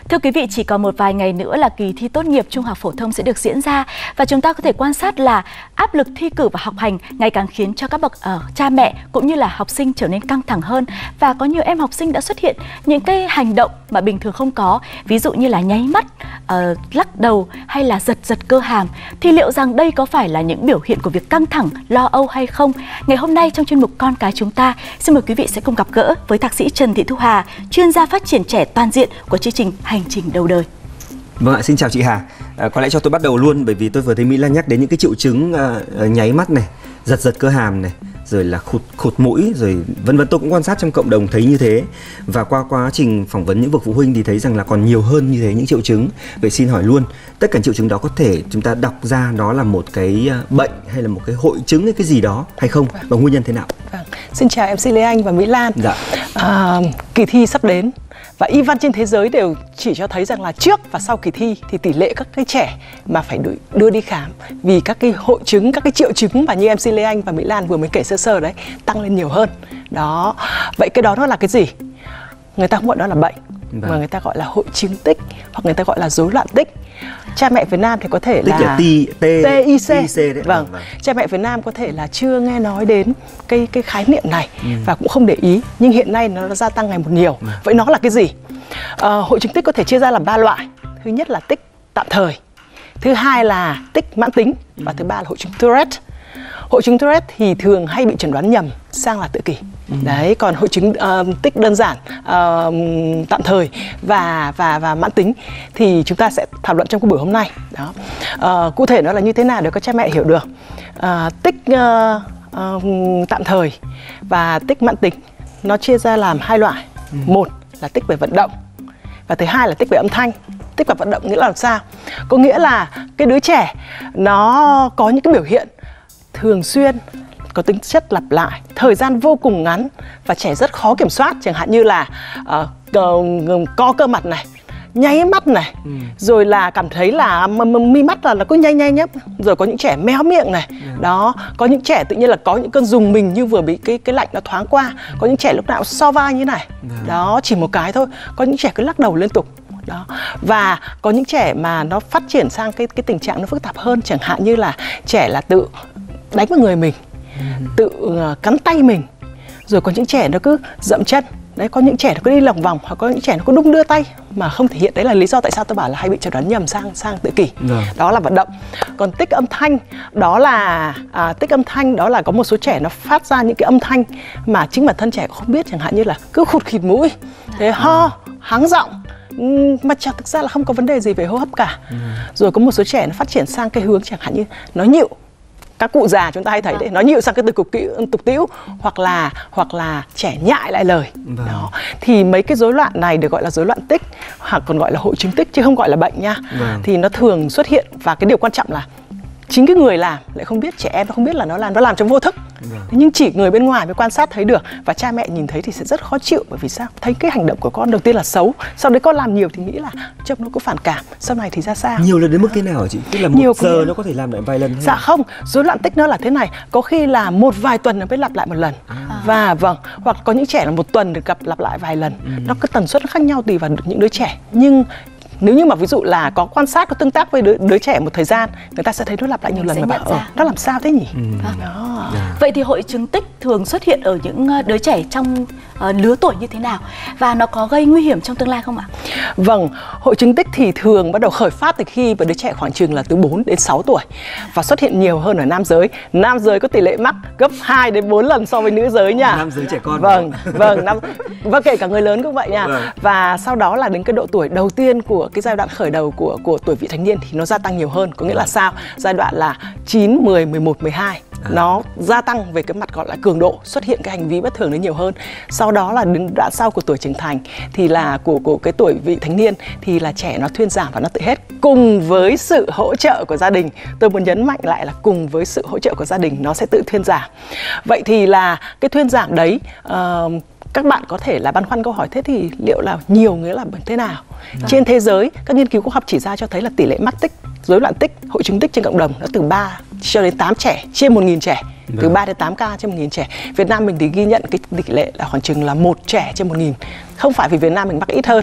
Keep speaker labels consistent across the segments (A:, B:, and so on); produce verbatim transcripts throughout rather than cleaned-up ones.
A: Thưa quý vị, chỉ còn một vài ngày nữa là kỳ thi tốt nghiệp trung học phổ thông sẽ được diễn ra và chúng ta có thể quan sát là áp lực thi cử và học hành ngày càng khiến cho các bậc uh, cha mẹ cũng như là học sinh trở nên căng thẳng hơn, và có nhiều em học sinh đã xuất hiện những cái hành động mà bình thường không có, ví dụ như là nháy mắt, uh, lắc đầu hay là giật giật cơ hàm. Thì liệu rằng đây có phải là những biểu hiện của việc căng thẳng, lo âu hay không? Ngày hôm nay trong chuyên mục Con cái chúng ta, xin mời quý vị sẽ cùng gặp gỡ với thạc sĩ Trần Thị Thu Hà, chuyên gia phát triển trẻ toàn diện của chương trình Hành trình đầu đời.
B: Vâng ạ, xin chào chị Hà. À, có lẽ cho tôi bắt đầu luôn, bởi vì tôi vừa thấy Mỹ Lan nhắc đến những cái triệu chứng uh, nháy mắt này, giật giật cơ hàm này, rồi là khụt khụt mũi, rồi vân vân. Tôi cũng quan sát trong cộng đồng thấy như thế, và qua quá trình phỏng vấn những bậc phụ huynh thì thấy rằng là còn nhiều hơn như thế những triệu chứng. Vậy xin hỏi luôn, tất cả triệu chứng đó có thể chúng ta đọc ra nó là một cái bệnh hay là một cái hội chứng hay cái gì đó hay không, và nguyên nhân thế nào?
C: Vâng. Xin chào em xê Lê Anh và Mỹ Lan.
B: Dạ.
C: À, kỳ thi sắp đến và y văn trên thế giới đều chỉ cho thấy rằng là trước và sau kỳ thi thì tỷ lệ các cái trẻ mà phải đưa đi khám vì các cái hội chứng, các cái triệu chứng mà như em xê Lê Anh và Mỹ Lan vừa mới kể sơ sơ đấy tăng lên nhiều hơn. Đó. Vậy cái đó nó là cái gì? Người ta không gọi đó là bệnh, vâng, mà người ta gọi là hội chứng tích, hoặc người ta gọi là rối loạn tích. Cha mẹ Việt Nam thì có thể là,
B: là
C: tê i xê.
B: Đấy.
C: Vâng.
B: Vâng, vâng.
C: Cha mẹ Việt Nam có thể là chưa nghe nói đến cái cái khái niệm này, ừ, và cũng không để ý, nhưng hiện nay nó gia tăng ngày một nhiều. Ừ. Vậy nó là cái gì? À, hội chứng tích có thể chia ra làm ba loại. Thứ nhất là tích tạm thời, thứ hai là tích mãn tính, và thứ ba là hội chứng Tourette. Hội chứng Tourette thì thường hay bị chẩn đoán nhầm sang là tự kỷ. Ừ. Đấy, còn hội chứng uh, tích đơn giản, uh, tạm thời và và và mãn tính thì chúng ta sẽ thảo luận trong cái buổi hôm nay. Đó. Uh, cụ thể nó là như thế nào để các cha mẹ hiểu được. Uh, tích uh, uh, tạm thời và tích mãn tính nó chia ra làm hai loại. Ừ. Một là tích về vận động, và thứ hai là tích về âm thanh. Tích về vận động nghĩa là làm sao? Có nghĩa là cái đứa trẻ nó có những cái biểu hiện thường xuyên, có tính chất lặp lại, thời gian vô cùng ngắn, và trẻ rất khó kiểm soát. Chẳng hạn như là uh, co cơ mặt này, nháy mắt này, ừ, rồi là cảm thấy là mi mắt là nó cứ nháy nháy nhấp, rồi có những trẻ méo miệng này. Yeah. Đó, có những trẻ tự nhiên là có những cơn rùng mình như vừa bị cái cái lạnh nó thoáng qua. Có những trẻ lúc nào so vai như này. Yeah. Đó, chỉ một cái thôi. Có những trẻ cứ lắc đầu liên tục. Đó. Và có những trẻ mà nó phát triển sang cái cái tình trạng nó phức tạp hơn, chẳng hạn như là trẻ là tự đánh vào người mình, ừ, tự uh, cắn tay mình, rồi có những trẻ nó cứ dậm chân. Đấy, có những trẻ nó cứ đi lòng vòng, hoặc có những trẻ nó cứ đung đưa tay mà không thể hiện. Đấy là lý do tại sao tôi bảo là hay bị chẩn đoán nhầm sang sang tự kỷ. Được. Đó là vận động. Còn tích âm thanh, đó là à, tích âm thanh đó là có một số trẻ nó phát ra những cái âm thanh mà chính bản thân trẻ không biết, chẳng hạn như là cứ khụt khịt mũi, thế ho, hắng giọng, mà chắc thực ra là không có vấn đề gì về hô hấp cả. Ừ. Rồi có một số trẻ nó phát triển sang cái hướng chẳng hạn như nói nhịu. Các cụ già chúng ta hay thấy đấy, nó nhịu sang cái từ cục kỹ, tục tĩu, hoặc là hoặc là trẻ nhại lại lời. Vâng. Đó. Thì mấy cái rối loạn này được gọi là rối loạn tích, hoặc còn gọi là hội chứng tích, chứ không gọi là bệnh nha. Vâng. Thì nó thường xuất hiện, và cái điều quan trọng là chính cái người làm lại không biết, trẻ em nó không biết là nó làm, nó làm trong vô thức. Vâng. Nhưng chỉ người bên ngoài mới quan sát thấy được, và cha mẹ nhìn thấy thì sẽ rất khó chịu. Bởi vì sao? Thấy cái hành động của con đầu tiên là xấu, sau đấy con làm nhiều thì nghĩ là trông nó có phản cảm, sau này thì ra sao?
B: Nhiều lần đến mức thế nào hả chị? Tức là một nhiều giờ nó có thể làm lại vài lần hay
C: Dạ không, rối loạn tích nó là thế này, có khi là một vài tuần nó mới lặp lại một lần. À. Và vâng, hoặc có những trẻ là một tuần được gặp lặp lại vài lần. Ừ. Nó cái tần suất nó khác nhau tùy vào những đứa trẻ. Nhưng nếu như mà ví dụ là có quan sát, có tương tác với đứa, đứa trẻ một thời gian, người ta sẽ thấy nó lặp lại nhiều lần và bảo ờ, nó làm sao thế nhỉ? Ừ. Đó.
A: Yeah. Vậy thì hội chứng tích thường xuất hiện ở những đứa trẻ trong uh, lứa tuổi như thế nào? Và nó có gây nguy hiểm trong tương lai không ạ?
C: Vâng, hội chứng tích thì thường bắt đầu khởi phát từ khi mà đứa trẻ khoảng chừng là từ bốn đến sáu tuổi, và xuất hiện nhiều hơn ở nam giới. Nam giới có tỷ lệ mắc gấp hai đến bốn lần so với nữ giới nha.
B: Nam giới trẻ con.
C: Vâng, vâng, nam, và kể cả người lớn cũng vậy nha. Vâng. Và sau đó là đến cái độ tuổi đầu tiên của cái giai đoạn khởi đầu của của tuổi vị thành niên thì nó gia tăng nhiều hơn. Có nghĩa là sao? Giai đoạn là chín, mười, mười một, mười hai à. Nó gia tăng về cái mặt gọi là cường độ, xuất hiện cái hành vi bất thường đấy nhiều hơn. Sau đó là đến đoạn sau của tuổi trưởng thành thì là của của cái tuổi vị thành niên thì là trẻ nó thuyên giảm và nó tự hết, cùng với sự hỗ trợ của gia đình. Tôi muốn nhấn mạnh lại là cùng với sự hỗ trợ của gia đình nó sẽ tự thuyên giảm. Vậy thì là cái thuyên giảm đấy, uh, các bạn có thể là băn khoăn câu hỏi thế thì liệu là nhiều nghĩa là thế nào? Đó. Trên thế giới, các nghiên cứu khoa học chỉ ra cho thấy là tỷ lệ mắc tích, rối loạn tích, hội chứng tích trên cộng đồng nó từ ba cho đến tám trẻ trên một nghìn trẻ. Được. Từ ba đến tám ca trên một nghìn trẻ. Việt Nam mình thì ghi nhận cái tỷ lệ là khoảng chừng là một trẻ trên một nghìn. Không phải vì Việt Nam mình mắc ít hơn,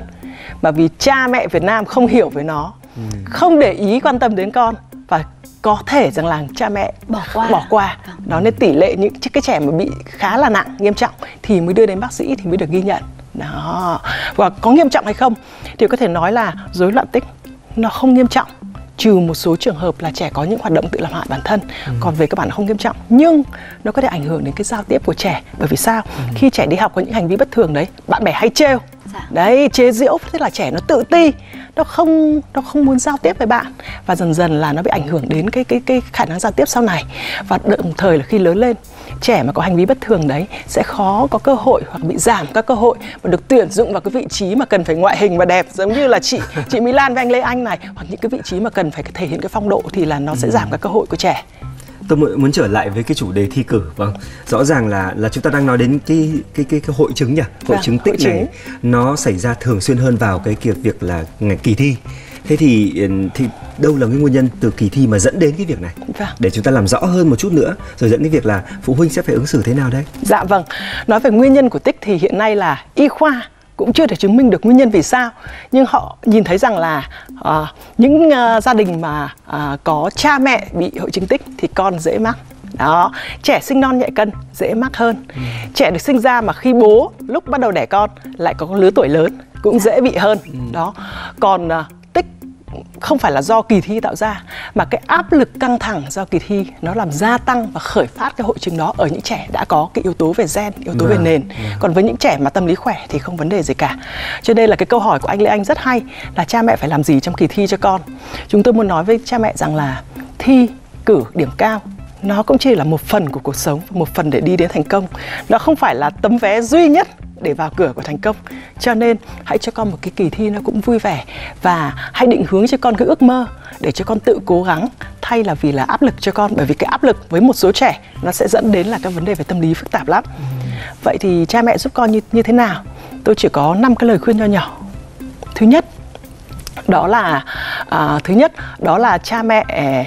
C: mà vì cha mẹ Việt Nam không hiểu về nó, ừ. không để ý quan tâm đến con, và có thể rằng là cha mẹ
A: bỏ qua,
C: bỏ qua. Đó nên tỷ lệ những cái trẻ mà bị khá là nặng, nghiêm trọng thì mới đưa đến bác sĩ thì mới được ghi nhận. Đó. Và có nghiêm trọng hay không thì có thể nói là rối loạn tích nó không nghiêm trọng, trừ một số trường hợp là trẻ có những hoạt động tự làm hại bản thân, ừ. còn về các bạn không nghiêm trọng, nhưng nó có thể ảnh hưởng đến cái giao tiếp của trẻ. Bởi vì sao? Ừ. Khi trẻ đi học có những hành vi bất thường đấy, bạn bè hay trêu, dạ. đấy, chế giễu, thế là trẻ nó tự ti, nó không nó không muốn giao tiếp với bạn, và dần dần là nó bị ảnh hưởng đến cái cái cái khả năng giao tiếp sau này. Và đồng thời là khi lớn lên, trẻ mà có hành vi bất thường đấy sẽ khó có cơ hội hoặc bị giảm các cơ hội và được tuyển dụng vào cái vị trí mà cần phải ngoại hình và đẹp, giống như là chị chị Mỹ Lan với anh Lê Anh này, hoặc những cái vị trí mà cần phải thể hiện cái phong độ thì là nó sẽ giảm các cơ hội của trẻ.
B: Tôi muốn trở lại với cái chủ đề thi cử. Vâng, rõ ràng là là chúng ta đang nói đến cái cái cái, cái hội chứng nhỉ, hội
C: vâng,
B: chứng tích
C: hội
B: này
C: chứng.
B: Nó xảy ra thường xuyên hơn vào cái việc việc là ngày kỳ thi. Thế thì thì đâu là cái nguyên nhân từ kỳ thi mà dẫn đến cái việc này?
C: Vâng.
B: Để chúng ta làm rõ hơn một chút nữa, rồi dẫn đến việc là phụ huynh sẽ phải ứng xử thế nào đây?
C: Dạ vâng, nói về nguyên nhân của tích thì hiện nay là y khoa cũng chưa thể chứng minh được nguyên nhân vì sao, nhưng họ nhìn thấy rằng là uh, những uh, gia đình mà uh, có cha mẹ bị hội chứng tích thì con dễ mắc. Đó, trẻ sinh non nhẹ cân dễ mắc hơn. ừ. Trẻ được sinh ra mà khi bố lúc bắt đầu đẻ con lại có lứa tuổi lớn cũng dễ bị hơn. ừ. Đó, còn uh, tích không phải là do kỳ thi tạo ra, mà cái áp lực căng thẳng do kỳ thi nó làm gia tăng và khởi phát cái hội chứng đó ở những trẻ đã có cái yếu tố về gen, yếu tố yeah, về nền. yeah. Còn với những trẻ mà tâm lý khỏe thì không vấn đề gì cả. Cho nên là cái câu hỏi của anh Lê Anh rất hay, là cha mẹ phải làm gì trong kỳ thi cho con. Chúng tôi muốn nói với cha mẹ rằng là thi cử điểm cao nó cũng chỉ là một phần của cuộc sống, một phần để đi đến thành công. Nó không phải là tấm vé duy nhất để vào cửa của thành công. Cho nên hãy cho con một cái kỳ thi nó cũng vui vẻ, và hãy định hướng cho con cái ước mơ để cho con tự cố gắng, thay là vì là áp lực cho con. Bởi vì cái áp lực với một số trẻ nó sẽ dẫn đến là các vấn đề về tâm lý phức tạp lắm. ừ. Vậy thì cha mẹ giúp con như, như thế nào? Tôi chỉ có năm cái lời khuyên nho nhỏ. Thứ nhất, đó là à, thứ nhất đó là cha mẹ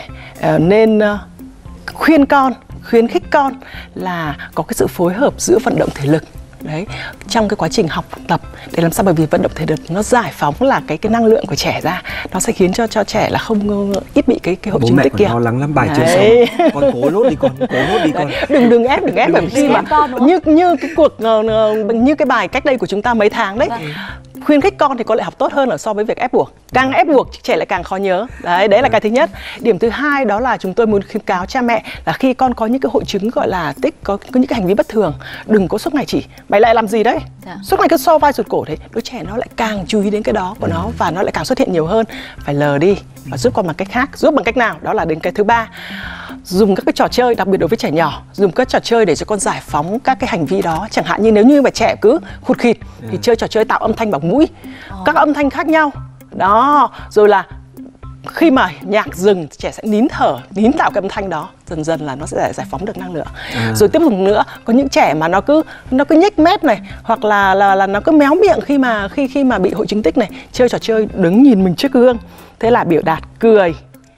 C: à, nên à, khuyên con, khuyến khích con là có cái sự phối hợp giữa vận động thể lực đấy trong cái quá trình học tập, để làm sao, bởi vì vận động thể lực nó giải phóng là cái cái năng lượng của trẻ ra, nó sẽ khiến cho cho trẻ là không ít bị cái cái hội chứng tích kia.
B: Bố mẹ còn lo lắng lắm, bài chưa xong, con cố nốt đi con, cố nốt đi con.
C: Đừng đừng ép, đừng ép, bởi vì khi mà như như cái cuộc như cái bài cách đây của chúng ta mấy tháng đấy. Vâng. Khuyến khích con thì có lại học tốt hơn là so với việc ép buộc. Càng ép buộc trẻ lại càng khó nhớ. Đấy, đấy là cái thứ nhất. Điểm thứ hai đó là chúng tôi muốn khuyến cáo cha mẹ là khi con có những cái hội chứng gọi là tích, có, có những cái hành vi bất thường, đừng có suốt ngày chỉ mày lại làm gì đấy. Dạ. Suốt ngày cứ so vai sụt cổ thế, đứa trẻ nó lại càng chú ý đến cái đó của nó và nó lại càng xuất hiện nhiều hơn. Phải lờ đi và giúp con bằng cách khác. Giúp bằng cách nào? Đó là đến cái thứ ba. Dùng các cái trò chơi, đặc biệt đối với trẻ nhỏ, dùng các trò chơi để cho con giải phóng các cái hành vi đó. Chẳng hạn như nếu như mà trẻ cứ khụt khịt thì chơi trò chơi tạo âm thanh bằng mũi, các âm thanh khác nhau. Đó, rồi là khi mà nhạc dừng trẻ sẽ nín thở, nín tạo cái âm thanh đó, dần dần là nó sẽ giải phóng được năng lượng. À. Rồi tiếp tục nữa, có những trẻ mà nó cứ nó cứ nhếch mép này, hoặc là là là nó cứ méo miệng khi mà khi khi mà bị hội chứng tích này, chơi trò chơi đứng nhìn mình trước gương, thế là biểu đạt cười,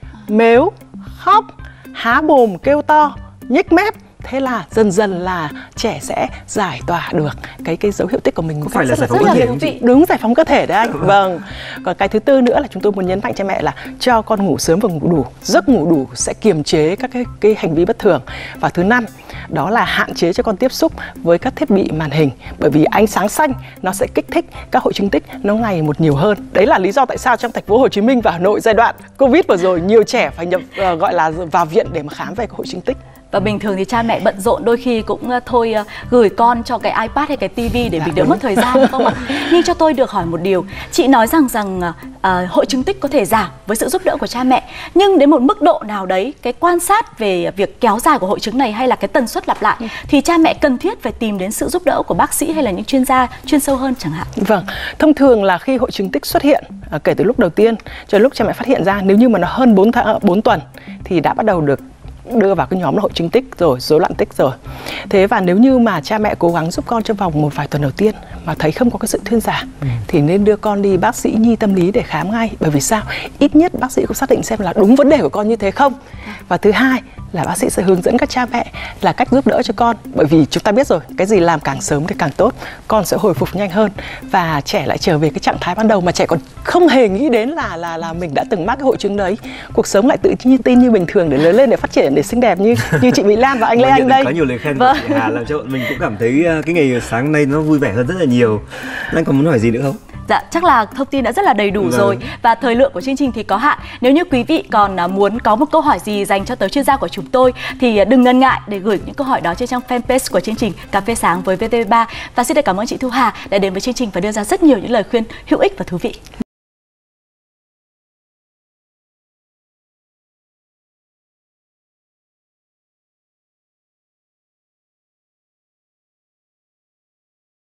C: mếu, khóc, há mồm kêu to, nhếch mép. Thế là dần dần là trẻ sẽ giải tỏa được cái cái dấu hiệu tích của mình.
B: Có phải là giải phóng cơ thể không chị?
C: Đúng, giải phóng cơ thể đấy anh. Vâng. Còn cái thứ tư nữa là chúng tôi muốn nhấn mạnh cho mẹ là cho con ngủ sớm và ngủ đủ. Giấc ngủ đủ sẽ kiềm chế các cái cái hành vi bất thường. Và thứ năm, đó là hạn chế cho con tiếp xúc với các thiết bị màn hình, bởi vì ánh sáng xanh nó sẽ kích thích các hội chứng tích nó ngày một nhiều hơn. Đấy là lý do tại sao trong thành phố Hồ Chí Minh và Hà Nội giai đoạn Covid vừa rồi nhiều trẻ phải nhập uh, gọi là vào viện để mà khám về hội chứng tích.
A: Và bình thường thì cha mẹ bận rộn đôi khi cũng thôi uh, gửi con cho cái iPad hay cái tivi để dạ, mình đỡ đúng. mất thời gian, đúng không ạ? Nhưng cho tôi được hỏi một điều, chị nói rằng rằng uh, hội chứng tích có thể giảm với sự giúp đỡ của cha mẹ, nhưng đến một mức độ nào đấy, cái quan sát về việc kéo dài của hội chứng này hay là cái tần suất lặp lại ừ. thì cha mẹ cần thiết phải tìm đến sự giúp đỡ của bác sĩ hay là những chuyên gia chuyên sâu hơn chẳng hạn.
C: Vâng, thông thường là khi hội chứng tích xuất hiện uh, kể từ lúc đầu tiên cho lúc cha mẹ phát hiện ra, nếu như mà nó hơn bốn, tháng, bốn tuần thì đã bắt đầu được đưa vào cái nhóm là hội chứng tích rồi, rối loạn tích rồi. Thế và nếu như mà cha mẹ cố gắng giúp con trong vòng một vài tuần đầu tiên mà thấy không có cái sự thuyên giảm ừ. thì nên đưa con đi bác sĩ nhi tâm lý để khám ngay. Bởi vì sao? Ít nhất bác sĩ cũng xác định xem là đúng vấn đề của con như thế không. Và thứ hai, là bác sĩ sẽ hướng dẫn các cha mẹ là cách giúp đỡ cho con. Bởi vì chúng ta biết rồi, cái gì làm càng sớm thì càng tốt, con sẽ hồi phục nhanh hơn và trẻ lại trở về cái trạng thái ban đầu mà trẻ còn không hề nghĩ đến là là là mình đã từng mắc cái hội chứng đấy. Cuộc sống lại tự nhiên tin như bình thường để lớn lên, để phát triển, để xinh đẹp như như chị Mỹ Lan và anh Lê Anh đây.
B: Có nhiều lời khen
A: Vâng.
B: của chị Hà làm cho bọn mình cũng cảm thấy cái ngày sáng hôm nay nó vui vẻ hơn rất là nhiều. Anh còn muốn hỏi gì nữa không?
A: Dạ, chắc là thông tin đã rất là đầy đủ
B: Vâng.
A: rồi. Và thời lượng của chương trình thì có hạn. Nếu như quý vị còn muốn có một câu hỏi gì dành cho tới chuyên gia của chúng tôi thì đừng ngần ngại để gửi những câu hỏi đó trên trang fanpage của chương trình Cà phê sáng với vê tê vê ba. Và xin được cảm ơn chị Thu Hà đã đến với chương trình và đưa ra rất nhiều những lời khuyên hữu ích và thú vị.